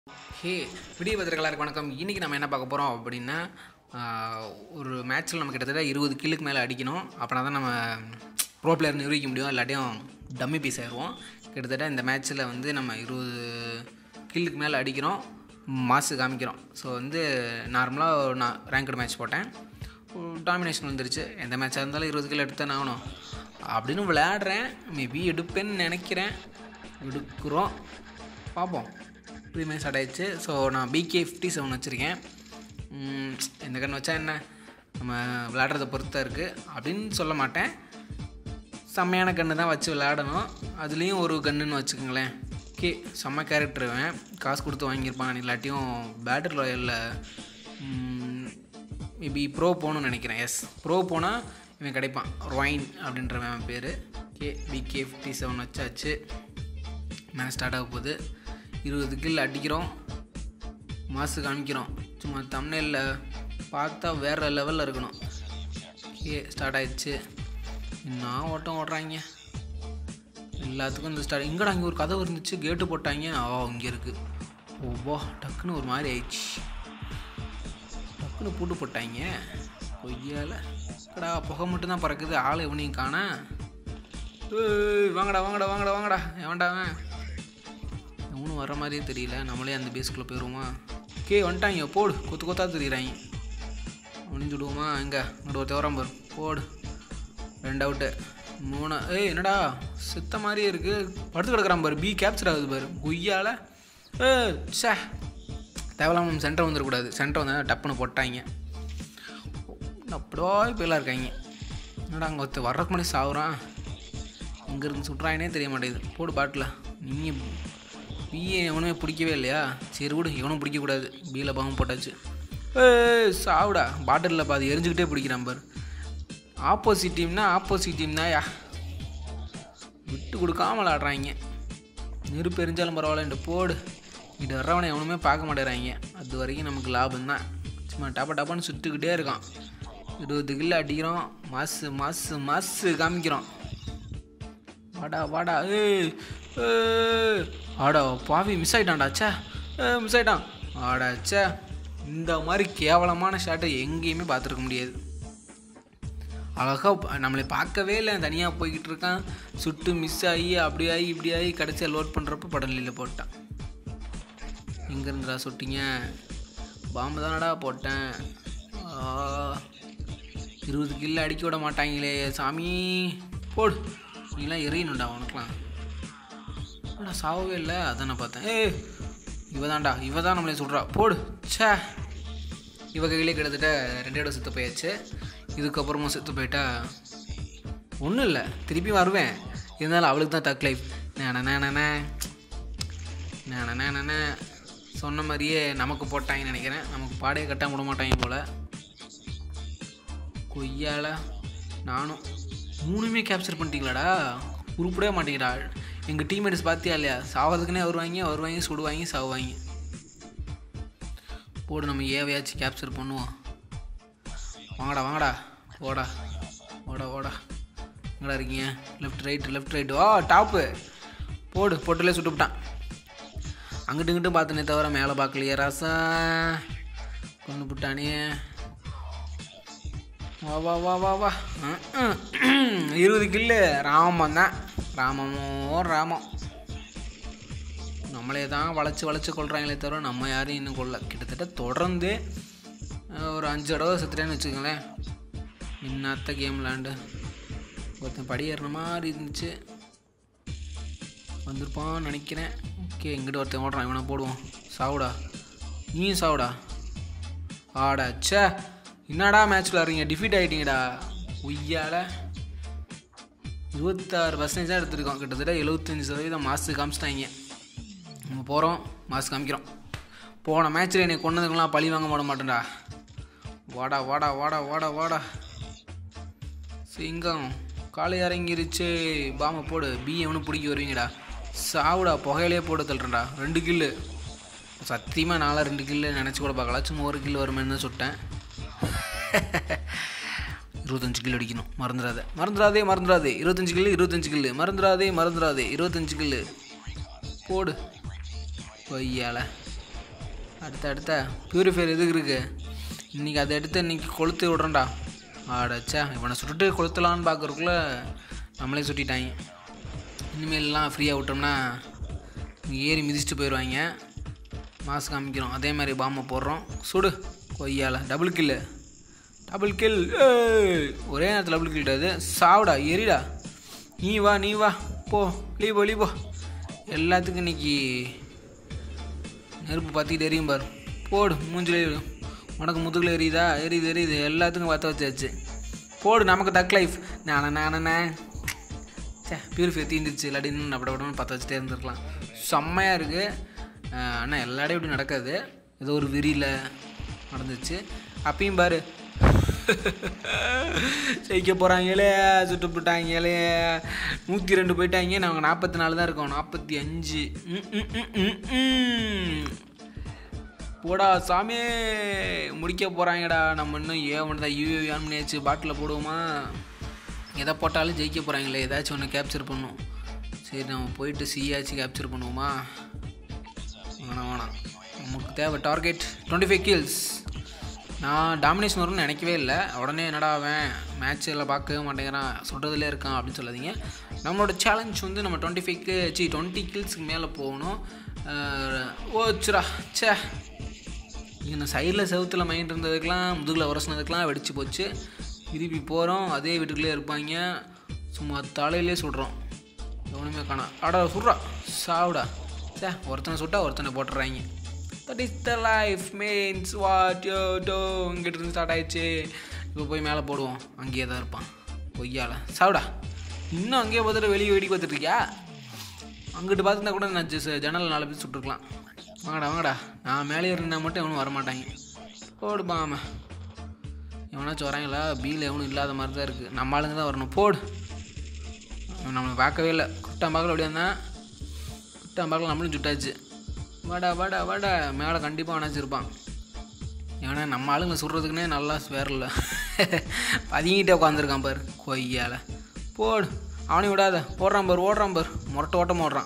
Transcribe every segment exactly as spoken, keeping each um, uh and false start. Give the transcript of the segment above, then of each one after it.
ஹே விடிய பத்திரிகையாளருக்கு வணக்கம். இன்றைக்கி நம்ம என்ன பார்க்க போகிறோம் அப்படின்னா, ஒரு மேட்ச்சில் நம்ம கிட்டத்தட்ட இருபது கில்லுக்கு மேலே அடிக்கணும். அப்படின்னா தான் நம்ம ப்ரோ பிளேயர் நிரூபிக்க முடியும், இல்லாட்டியும் டம்மி பீஸ் ஆயிடுவோம். கிட்டத்தட்ட இந்த மேட்ச்சில் வந்து நம்ம இருபது கில்லுக்கு மேலே அடிக்கிறோம், மாசு காமிக்கிறோம். ஸோ வந்து நார்மலாக நான் ரேங்கட் மேட்ச் போட்டேன், டாமினேஷன் வந்துருச்சு. எந்த மேட்சாக இருந்தாலும் இருபது கிலோ எடுத்து தானே ஆகணும் அப்படின்னு விளையாடுறேன். மேபி எடுப்பேன்னு நினைக்கிறேன், எடுக்கிறோம், பார்ப்போம். த்ரீ மேட்ச் ஆடாயிடுச்சு. ஸோ நான் பிகே ஃபிஃப்டி செவன் வச்சுருக்கேன். எந்த கன்று வச்சா என்ன, நம்ம விளையாடுறத பொறுத்தான் இருக்குது அப்படின்னு சொல்ல மாட்டேன். செம்மையான கன்று தான் வச்சு விளையாடணும். அதுலேயும் ஒரு கன்றுன்னு வச்சுக்கோங்களேன். ஓகே, செம்ம கேரக்டருவேன், காசு கொடுத்து வாங்கியிருப்பான். இல்லாட்டியும் பேட்டில் ராயலில் மேபி ப்ரோ போகணுன்னு நினைக்கிறேன். எஸ், ப்ரோ போனால் இவன் கிடைப்பான், ரொயின் அப்படின்றவன் பேர். ஓகே, பிகே ஃபிஃப்டி செவன் வச்சாச்சு. மேட்ச் ஸ்டார்ட் ஆக போகுது. இருபது கில் அடிக்கிறோம், மாசு காமிக்கிறோம். சும்மா தம்ப்நெயிலில் பார்த்தா வேறு லெவலில் இருக்கணும். ஓகே, ஸ்டார்ட் ஆகிடுச்சு. இன்னும் ஓட்டம் ஓடுறாங்க எல்லாத்துக்கும். இந்த ஸ்டார்ட் இங்கடா இங்கே ஒரு கதவு இருந்துச்சு, கேட்டு போட்டாங்க. ஓ, இங்கே இருக்குது. ஓவா, டக்குன்னு ஒரு மாதிரி ஆயிடுச்சு, டக்குன்னு பூட்டு போட்டாங்க. கொய்யால் கடா புகை மட்டும்தான் பறக்குது, ஆள் எவனையும் காணா. ஏய், வாங்கடா வாங்கடா வாங்கடா வாங்கடா. எவன்டாவன் ஒன்றும் வர மாதிரியே தெரியல. நம்மளே அந்த பேஸ்க்குள்ளே போயிடுவோமா? ஓகே, வந்துட்டாங்க. போடு, கொத்து கொத்தா தெரியுறாங்க. ஒழிஞ்சு விடுவோமா? எங்கே இன்னொரு தவறாம பாரு, போடு. ரெண்டு அவுட்டு, மூணு. ஏய், என்னடா செத்த மாதிரியே இருக்குது, படுத்து கிடக்குறான் பாரு. பி கேப்சர் ஆகுது பாரு, குய்யால். ஏ சே, தேவையில்லாம சென்டர் வந்துடக்கூடாது. சென்டர் வந்து டப்புன்னு போட்டாங்க. அப்படியே போயெல்லாம் இருக்காங்க. என்னடா அங்கே ஒருத்த வர்றதுக்கு முன்னாடி சாவுறான், இங்கேருந்து சுட்றாங்கன்னே தெரிய மாட்டேங்குது. போடு பாட்டில். நீங்கள் பிஏ எவனுமே பிடிக்கவே இல்லையா? சரி விடு, இவனும் பிடிக்கக்கூடாது. பியில் பாவம் போட்டாச்சு. ஏ சாவுடா, பாட்டிலில் பாதி எரிஞ்சுக்கிட்டே பிடிக்கிறான் பாரு. ஆப்போசிட் டீம்னா ஆப்போசிட் டீம் தான் யா, விட்டு கொடுக்காம விளாட்றாங்க. நெருப்பு எரிஞ்சாலும் பரவாயில்லன்ட்டு போடு. இட்டு வர்றவனை எவனுமே பார்க்க மாட்டேறாங்க. அது வரைக்கும் நமக்கு லாபம் தான். சும்மா டப்பா டப்பான்னு சுட்டுக்கிட்டே இருக்கான். இருபது கில்லு அடிக்கிறோம், மாசு மாசு மாசு காமிக்கிறோம். வாடா வாடா. ஏய் ஆடா பாவி, மிஸ் ஆகிட்டான்டாச்சா. மிஸ் ஆகிட்டான் ஆடாச்சா. இந்த மாதிரி கேவலமான ஷாட்டை எங்கேயுமே பார்த்துருக்க முடியாது. அழகாக நம்மளை பார்க்கவே இல்லை, தனியாக போய்கிட்டு இருக்கான். சுட்டு மிஸ் ஆகி அப்படி ஆகி இப்படி ஆகி கடைசியாக லோட் பண்ணுறப்ப படலில் போட்டான். எங்கேருந்துடா சுட்டிங்க? பாம்பு தானடா போட்டேன். இருபது கில்லு அடிக்க விட மாட்டாங்களே சாமி. போடு, நீலாம் எறியணுண்டா அவனுக்குலாம். ஆனால் சாவவே இல்லை, அதான் நான் பார்த்தேன். ஏ இவ தான்டா, இவ தான் நம்மளே சொல்கிறா. போடு. சே, இவ கையிலே கிட்டத்தட்ட ரெண்டு இடம் செத்து போயாச்சு. இதுக்கப்புறமும் செத்து போயிட்டா ஒன்றும் இல்லை, திருப்பி வருவேன். இருந்தாலும் அவளுக்கு தான் டக் லைஃப். நேனே நேனே சொன்ன மாதிரியே நமக்கு போட்டாங்கன்னு நினைக்கிறேன். நமக்கு பாடையை கட்டாம விட மாட்டாங்க போல். கொய்யால நானும் மூணுமே கேப்சர் பண்ணிட்டீங்களாடா, உருப்படவே மாட்டேங்கிறா. எங்கள் டீம்மேட்ஸ் பார்த்தியா இல்லையா? சாவதுக்குன்னே வருவாங்க வருவாங்க சுடுவாங்க சாவுவாங்க. போடு, நம்ம ஏவையாச்சும் கேப்சர் பண்ணுவோம். வாங்கடா வாங்கடா, ஓடா ஓடா ஓடா. எங்கடா இருக்கீங்க? Left right left right. Oh top, போடு. பொட்டிலே சுட்டுவிட்டான். அங்கிட்டு இங்கிட்டும் பார்த்துனே தவிர மேலே பார்க்கலையே ராசா. கொண்டு விட்டானே. வா வா வா வா வா. இருபது கில்லு ராமம் தான். ராமமோ ராமம். நம்மளே தான் வளைச்சி வளைச்சி கொள்கிறாங்களே தவிர நம்ம யாரையும் இன்னும் கொள்ள. கிட்டத்தட்ட தொடர்ந்து ஒரு அஞ்சு தடவை செத்துட்டேன்னு வச்சுக்கோங்களேன். இன்னத்த கேம் விளாண்டு ஒருத்தன் படி ஏறின மாதிரி இருந்துச்சு. வந்திருப்பான்னு நினைக்கிறேன். ஓகே, இங்கிட்ட ஒருத்தன் ஓடுறான், இவனை போடுவோம். சாவுடா, நீயும் சாவுடா. ஆடா சே, என்னடா மேட்ச் விளாட்றீங்க, டிஃபீட் ஆகிட்டீங்கடா உய்யால. இருபத்தாறு பர்சன்டேஜ் தான் எடுத்துருக்கோம். கிட்டத்தட்ட எழுபத்தஞ்சி சதவீதம் மாசு காமிச்சிட்டாங்க. நம்ம போகிறோம், மாசு காமிக்கிறோம். போன மேட்ச்சில் என்னை கொண்டதுக்கெல்லாம் பழி வாங்க மாட மாட்டேன்டா. வாடா வாடா வாடா வாடா வாடா. சிங்கம் காலை இறங்கிருச்சு. பாம்பை போடு. பி எவனு பிடிக்க வருவீங்கடா. சாவுடா, புகையிலே போட்டு தள்ளுறேன்டா. ரெண்டு கில்லு சத்தியமாக நாளாக ரெண்டு கில்லு நினச்சி கூட பார்க்கலாம். சும்மா ஒரு கில்லு வருமேன்னு தான் சுட்டேன். இருபத்தஞ்சு கில்லு அடிக்கணும், மறந்துடாதே மறந்துடாதே மறந்துடாதே. இருபத்தஞ்சு கில்லு இருபத்தஞ்சு கில்லு மறந்துடாதே மறந்துடாதே. இருபத்தஞ்சு கில்லு போடு. கொய்யால அடுத்த அடுத்த ப்யூரிஃபையர் எதுக்கு இருக்குது? இன்றைக்கி அதை எடுத்து இன்றைக்கி கொளுத்து விட்றேன்டா. ஆடச்சா இவனை சுட்டுட்டு கொளுத்தலான்னு பார்க்குறக்குள்ளே நம்மளே சுட்டிட்டாங்க. இனிமேல்லாம் ஃப்ரீயாக விட்டோம்னா ஏறி மிதிச்சுட்டு போயிடுவாங்க. மாசு காமிக்கிறோம். அதே மாதிரி பாம்பை போடுறோம். சுடு கொய்யால. Double kill double kill. ஒரே நேரத்தில் டபுள் கில்டாது. சாவுடா எரிடா. நீ வா நீ வா போ லீபோ லீபோ. எல்லாத்துக்கும் இன்றைக்கி நெருப்பு பற்றிக்கிட்டு எரியும் பாரு. போடு மூஞ்சில். உனக்கு முதுகில் எரியுதா? எரியுது எரியுது. எல்லாத்துக்கும் பற்ற வச்சாச்சு. போடு நமக்கு தக் லைஃப். நானே நானே சே பியூரிஃபை தீந்துருச்சு. இல்லாட்டி இன்னும் அப்படி அப்படி பற்ற வச்சுட்டே இருந்துருக்கலாம். செம்மையாக இருக்குது. ஆனால் எல்லா இடையும் இப்படி நடக்காது. ஏதோ ஒரு விரியில் நடந்துச்சு. அப்பயும் பாரு ஜெயிக்க போகிறாங்களே, சுட்டு போட்டாங்களே. நூற்றி ரெண்டு போயிட்டாங்க. நாங்கள் நாற்பத்தி நாலு தான் இருக்கோம். நாற்பத்தி அஞ்சு. போடா சாமி முடிக்க போகிறாங்கடா. நம்ம இன்னும் ஏன் ஒன்று தான் யூஏ ஆன் பண்ணியாச்சு. பாட்டில் போடுவோமா? எதை போட்டாலும் ஜெயிக்க போகிறாங்களே. ஏதாச்சும் ஒன்று கேப்சர் பண்ணும். சரி நம்ம போயிட்டு சியாச்சு கேப்சர் பண்ணுவோமா? வேணாம் வேணாம். நமக்கு தேவை டார்கெட் டுவெண்ட்டி ஃபைவ் கில்ஸ். நான் டாமினேஷன் வரும்னு நினைக்கவே இல்லை. உடனே என்னடா அவன் மேட்ச்சில் பார்க்கவே மாட்டேங்கிறான், சொல்கிறதுலே இருக்கான் அப்படின்னு சொல்லாதீங்க. நம்மளோட சேலஞ்ச் வந்து நம்ம டுவெண்ட்டி ஃபைவ்க்கு சி டுவெண்ட்டி கில்ஸுக்கு மேலே போகணும். ஓச்சுரா சே. இன்னும் சைடில் செவத்தில் மைண்ட் இருந்ததுக்கெலாம் முதுகில் உரசினதுக்கெலாம் வெடிச்சு போச்சு. திருப்பி போகிறோம். அதே வீட்டுக்குள்ளே இருப்பாங்க. சும்மா தலையிலே சுடுறோம். எவனுமே காணோம். ஆடா சுட்றா சாவுடா. சே ஒருத்தனை சுட்டா ஒருத்தனை போட்டுடுறாங்க. That is the life means what you do. இங்கிட்ட இருந்து ஸ்டார்ட் ஆகிடுச்சு. இப்போ போய் மேலே போடுவோம். அங்கேயே தான் இருப்பான் கொய்யால. சாவுடா. இன்னும் அங்கேயே பார்த்துட்டு வெளியே வெடி பார்த்துட்ருக்கியா? அங்கிட்டு பார்த்துருந்தா கூட நான் ஜன்னல் நாலு பேர் சுட்டுருக்கலாம். வாங்கடா வாங்கடா. நான் மேலே இருந்தால் மட்டும் எவனும் வரமாட்டாங்க. போடுப்பா ஆமாம். எவனாச்சும் வராங்களா? பீல் எவனும் இல்லாத மாதிரி தான் இருக்குது. நம்ம ஆளுங்க தான் வரணும். போடு. நம்மளை பார்க்கவே இல்லை. குட்டாம்பாக்கில் அப்படியே இருந்தான். குட்டாம்பாக்கில் நம்மளும் சுட்டாச்சு. வாடா வாடா வாடா. மேலே கண்டிப்பாக அணைச்சிருப்பான். ஏன்னா நம்ம ஆளுங்களை சுடுறதுக்குன்னே நல்லா வேற இல்லை. பதிங்கிட்டே உட்காந்துருக்கான் பாரு கொய்யால. போடு. அவனையும் விடாத. ஓடுறான் பாரு ஓடுறான் பாரு. முரட்டை ஓட்டம் ஓடுறான்.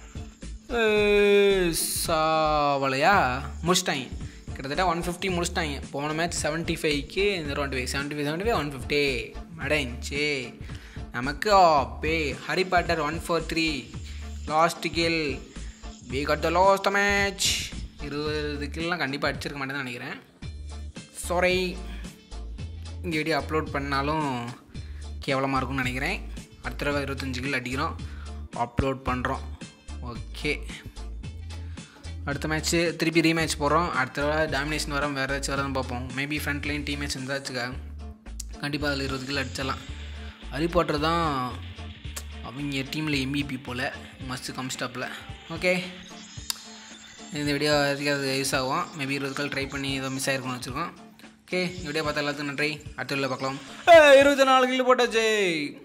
சாவலையா முடிச்சிட்டாங்க. கிட்டத்தட்ட ஒன் ஃபிஃப்டி முடிச்சிட்டாங்க. போன மேட்ச் செவன்ட்டி ஃபைவ்க்கு இந்த twenty five seventy five seventy five one fifty மடைஞ்சி நமக்கு. பே Harry Potter one four three last kill. We got the last match. இருபது கில்லாம் கண்டிப்பாக அடிச்சிருக்க மாட்டேன்னு நினைக்கிறேன். சாரி. இந்த வீடியோ அப்லோட் பண்ணாலும் கேவலமாக இருக்கும்னு நினைக்கிறேன். அடுத்த தடவை இருபத்தஞ்சு கில் அடிக்கிறோம், அப்லோட் பண்ணுறோம். ஓகே அடுத்த மேட்ச்சு திருப்பி ரீமேட்ச் போடுறோம். அடுத்த தடவை டாமினேஷன் வரோம். வேறு ஏதாச்சும் வரதுன்னு பார்ப்போம். Maybe front line team match இருந்தாச்சுக்கா கண்டிப்பாக அதில் இருபது கில் அடிச்சிடலாம். ஹரி பாட்டர் தான் அவங்க டீமில் எம்இபி போல். மஸ்ட் கம் ஸ்டாப்பில். ஓகே இந்த வீடியோ அது யூஸ் ஆகும். மேபி இருபது கால் ட்ரை பண்ணி ஏதோ மிஸ் ஆகிருக்கும்னு வச்சுருக்கோம். ஓகே வீடியோ பார்த்தா எல்லாத்துக்கும் நன்றி. அடுத்த வீடியோவில் பார்க்கலாம். இருபத்தி நாலு கிலோ போட்டாச்சு.